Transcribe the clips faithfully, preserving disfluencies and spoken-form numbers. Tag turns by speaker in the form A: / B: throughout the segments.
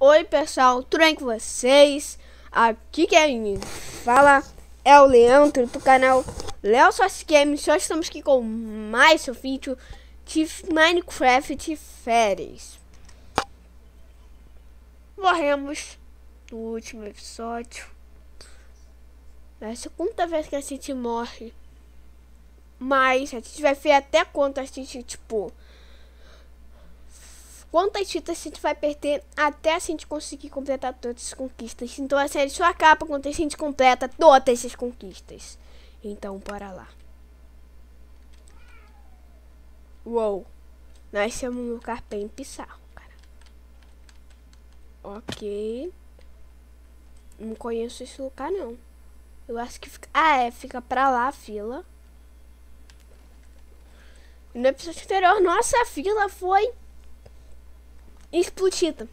A: Oi pessoal, tudo bem com vocês? Aqui quem fala é o Leandro do canal Léo Source Games. Hoje estamos aqui com mais um vídeo de Minecraft Férias. Morremos no último episódio. É a segunda vez que a gente morre. Mas a gente vai ver até quanto a gente, tipo... Quantas fitas a gente vai perder até a gente conseguir completar todas as conquistas. Então a série só acaba quando a gente completa todas essas conquistas. Então bora lá. Uou. Nós temos um lugar bem bizarro, cara. Ok. Não conheço esse lugar não. Eu acho que fica... Ah, é. Fica pra lá a fila. No episódio anterior, nossa, a fila foi... explodida.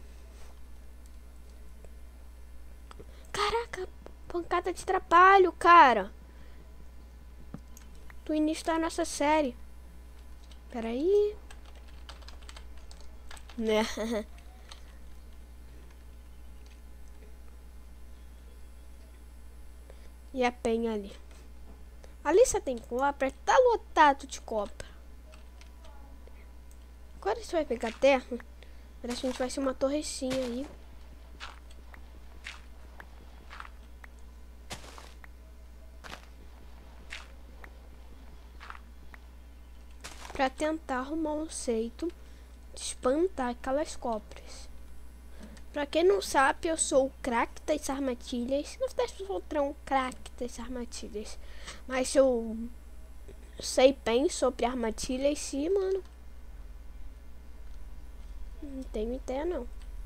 A: Caraca, pancada de trabalho, cara. Do início da nossa série. Peraí. Né? E a penha ali. Ali você tem cobra. Tá lotado de cobra. Agora você vai pegar terra. Parece que a gente vai ser uma torrecinha aí. Pra tentar arrumar um jeito de espantar aquelas cobras. Pra quem não sabe, eu sou o craque das armadilhas. Na verdade, eu sou um craque das armadilhas. Mas eu sei bem sobre armadilhas, sim, mano. Não tenho ideia não.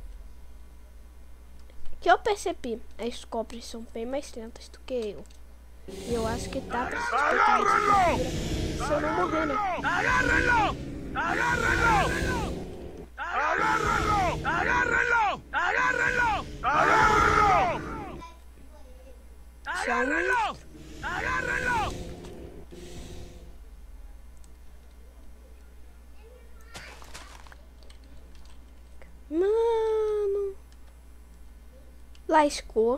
A: Que eu percebi, as cobras são bem mais lentas do que eu. E eu acho que dá pra se despegar de se eu não morrer, né?
B: ¡Agárrenlo! ¡Agárrenlo! ¡Agárrenlo! ¡Agárrenlo! ¡Agárrenlo! ¡Agárrenlo! ¡Agárrenlo! ¡Agárrenlo!
A: Mano, lascou.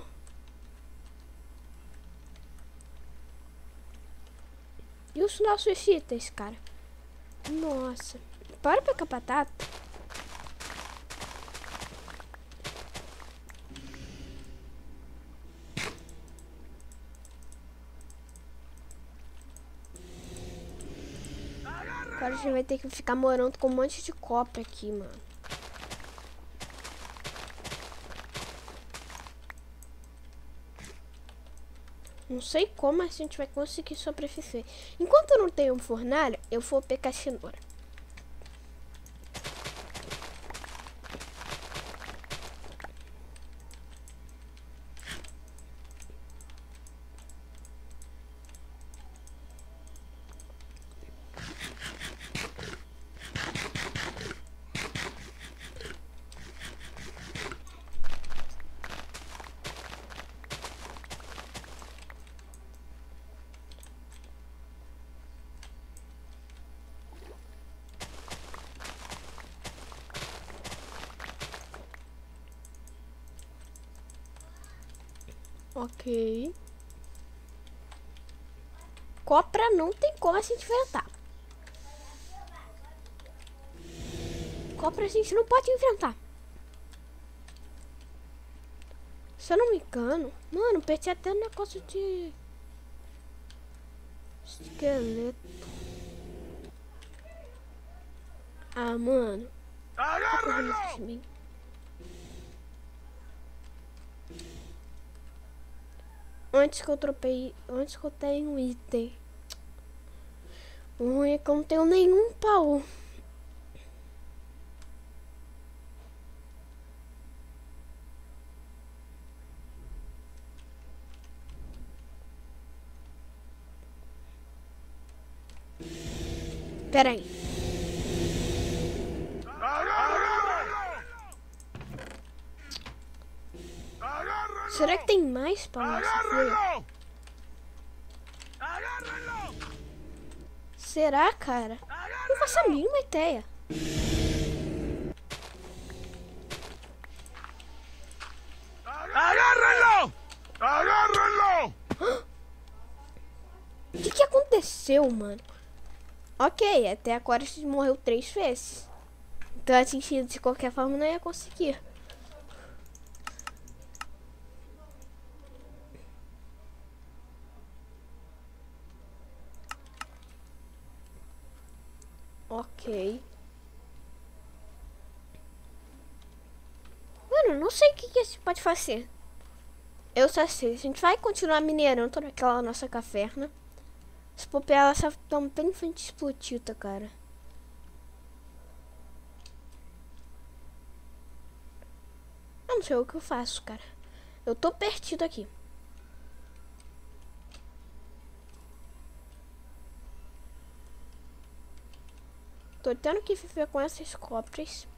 A: E os nossos itens, cara? Nossa, para pegar batata. Agora a gente vai ter que ficar morando com um monte de cobra aqui, mano. Não sei como a gente vai conseguir sobreviver. Enquanto eu não tenho um fornalha, eu vou pegar cenoura. Ok. Cobra não tem como a gente enfrentar. Cobra a gente não pode enfrentar. Se eu não me engano... Mano, perdi até um negócio de... esqueleto. Ah, mano. Tá correndo atrás de mim. Antes que eu tropei, antes que eu tenha um item. O ruim é que eu não tenho nenhum baú. Pera aí. Será que tem mais baú nessa fila? Será, cara? Não faço a mínima ideia. aconteceu, mano? Ok, até agora a gente morreu três vezes. Então a gente de qualquer forma não ia conseguir. Ok. Mano, não sei o que, que a gente pode fazer. Eu só sei, a gente vai continuar minerando toda aquela nossa caverna. Se bobear, ela só tá bem em frente explodida, cara. Eu não sei o que eu faço, cara. Eu tô perdido aqui. Tô tendo que viver com essas cobras.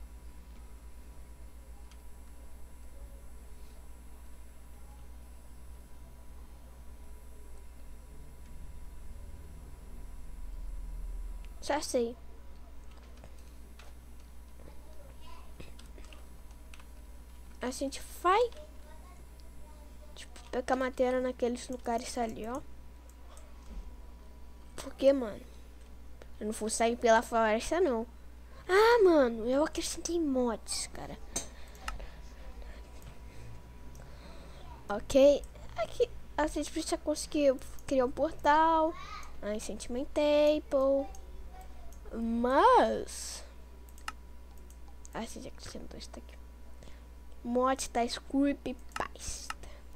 A: Já sei. A gente vai, tipo, pegar madeira naqueles lugares ali, ó. Porque, mano, eu não vou sair pela floresta, não. Ah, mano, eu acrescentei mods, cara. Ok. Aqui, a gente precisa conseguir criar um portal. Enchantment Table. Mas... a gente acrescentou isso aqui. Mod da Creepypasta.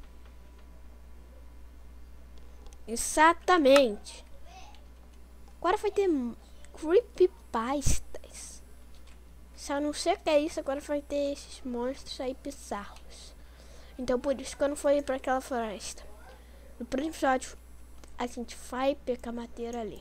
A: Exatamente. Agora vai ter Creepypastas. Se eu não sei o que é isso, agora vai ter esses monstros aí bizarros. Então por isso que eu não fui pra aquela floresta. No próximo episódio a gente vai pegar madeira ali.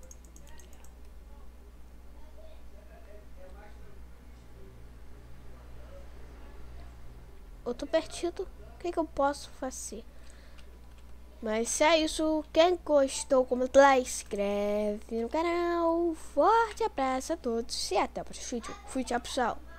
A: Eu tô perdido. O que, que eu posso fazer? Mas se é isso, quem gostou, comenta lá, inscreve no canal. Forte abraço a todos e até o próximo vídeo. Fui, tchau, pessoal.